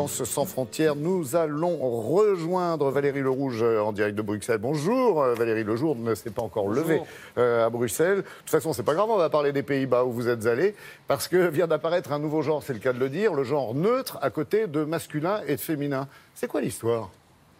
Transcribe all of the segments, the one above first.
Sans frontières, nous allons rejoindre Valérie Lerouge en direct de Bruxelles. Bonjour Valérie, le jour ne s'est pas encore levé à Bruxelles. De toute façon, c'est pas grave, on va parler des Pays-Bas où vous êtes allés, parce que vient d'apparaître un nouveau genre, c'est le cas de le dire, le genre neutre à côté de masculin et de féminin. C'est quoi l'histoire ?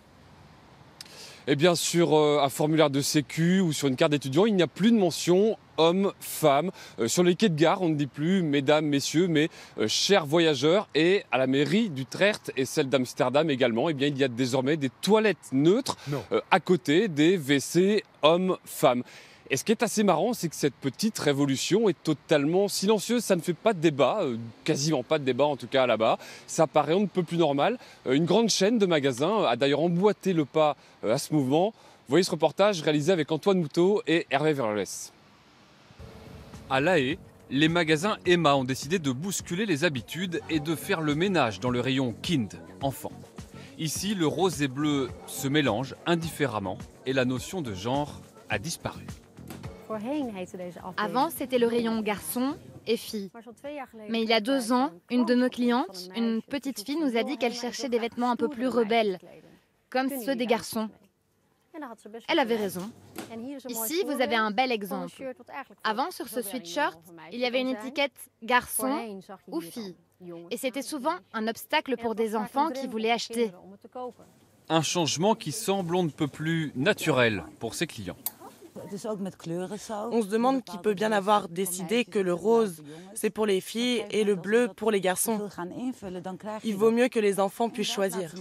Eh bien, sur un formulaire de sécu ou sur une carte d'étudiant, il n'y a plus de mention hommes, femmes. Sur les quais de gare, on ne dit plus mesdames, messieurs, mais chers voyageurs. Et à la mairie d'Utrecht et celle d'Amsterdam également, eh bien, il y a désormais des toilettes neutres à côté des WC hommes-femmes. Et ce qui est assez marrant, c'est que cette petite révolution est totalement silencieuse. Ça ne fait pas de débat, quasiment pas de débat en tout cas là-bas. Ça paraît on ne peut plus normal. Une grande chaîne de magasins a d'ailleurs emboîté le pas à ce mouvement. Vous voyez ce reportage réalisé avec Antoine Moutot et Hervé Verlès. À La Haye, les magasins Emma ont décidé de bousculer les habitudes et de faire le ménage dans le rayon Kind, enfants. Ici, le rose et bleu se mélangent indifféremment et la notion de genre a disparu. Avant, c'était le rayon garçons et filles. Mais il y a 2 ans, une de nos clientes, une petite fille, nous a dit qu'elle cherchait des vêtements un peu plus rebelles, comme ceux des garçons. Elle avait raison. Ici, vous avez un bel exemple. Avant, sur ce sweatshirt, il y avait une étiquette garçon ou fille. Et c'était souvent un obstacle pour des enfants qui voulaient acheter. Un changement qui semble on ne peut plus naturel pour ses clients. On se demande qui peut bien avoir décidé que le rose, c'est pour les filles et le bleu pour les garçons. Il vaut mieux que les enfants puissent choisir.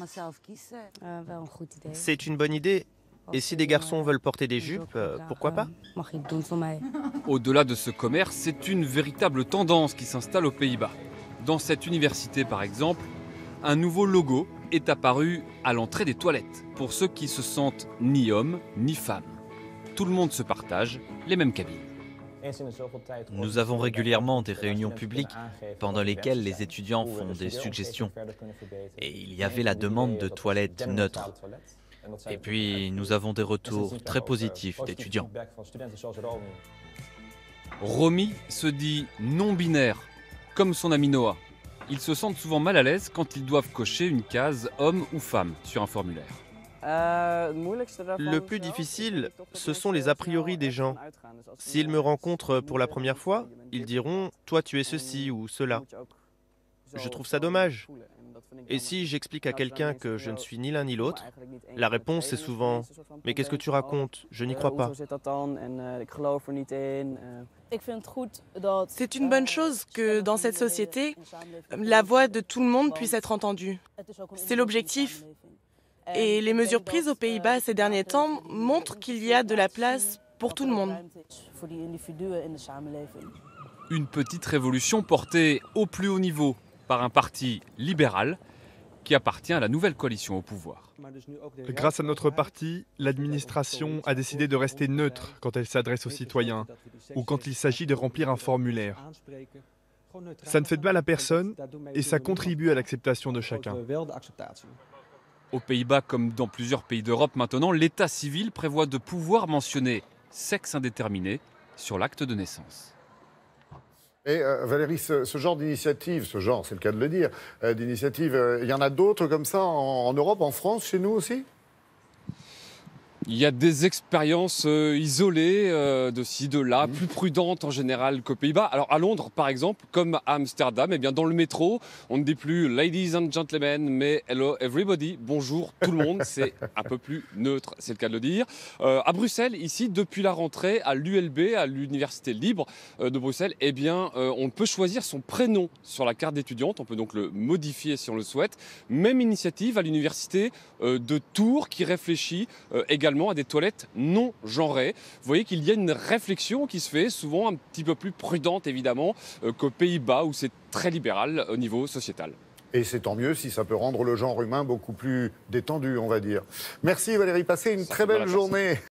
C'est une bonne idée. Et si des garçons veulent porter des jupes, pourquoi pas ? Au-delà de ce commerce, c'est une véritable tendance qui s'installe aux Pays-Bas. Dans cette université, par exemple, un nouveau logo est apparu à l'entrée des toilettes pour ceux qui se sentent ni hommes ni femmes. Tout le monde se partage les mêmes cabines. Nous avons régulièrement des réunions publiques pendant lesquelles les étudiants font des suggestions. Et il y avait la demande de toilettes neutres. Et puis, nous avons des retours très positifs d'étudiants. Romy se dit non-binaire, comme son ami Noah. Ils se sentent souvent mal à l'aise quand ils doivent cocher une case homme ou femme sur un formulaire. Le plus difficile, ce sont les a priori des gens. S'ils me rencontrent pour la première fois, ils diront « toi tu es ceci ou cela ». Je trouve ça dommage. Et si j'explique à quelqu'un que je ne suis ni l'un ni l'autre, la réponse est souvent « mais qu'est-ce que tu racontes? Je n'y crois pas ». C'est une bonne chose que dans cette société, la voix de tout le monde puisse être entendue. C'est l'objectif. Et les mesures prises aux Pays-Bas ces derniers temps montrent qu'il y a de la place pour tout le monde. Une petite révolution portée au plus haut niveau par un parti libéral qui appartient à la nouvelle coalition au pouvoir. Grâce à notre parti, l'administration a décidé de rester neutre quand elle s'adresse aux citoyens ou quand il s'agit de remplir un formulaire. Ça ne fait de mal à personne et ça contribue à l'acceptation de chacun. Aux Pays-Bas, comme dans plusieurs pays d'Europe maintenant, l'état civil prévoit de pouvoir mentionner sexe indéterminé sur l'acte de naissance. Et Valérie, ce genre d'initiative, c'est le cas de le dire, d'initiative, il y en a d'autres comme ça en Europe, en France, chez nous aussi ? Il y a des expériences isolées de ci, de là, plus prudentes en général qu'aux Pays-Bas. Alors à Londres, par exemple, comme à Amsterdam, eh bien, dans le métro, on ne dit plus « ladies and gentlemen », mais « hello everybody », bonjour tout le monde, c'est un peu plus neutre, c'est le cas de le dire. À Bruxelles, ici, depuis la rentrée, à l'ULB, à l'Université libre de Bruxelles, eh bien, on peut choisir son prénom sur la carte d'étudiante, on peut donc le modifier si on le souhaite. Même initiative à l'Université de Tours qui réfléchit également à des toilettes non genrées. Vous voyez qu'il y a une réflexion qui se fait, souvent un petit peu plus prudente évidemment qu'aux Pays-Bas où c'est très libéral au niveau sociétal. Et c'est tant mieux si ça peut rendre le genre humain beaucoup plus détendu, on va dire. Merci Valérie, passez une très belle journée.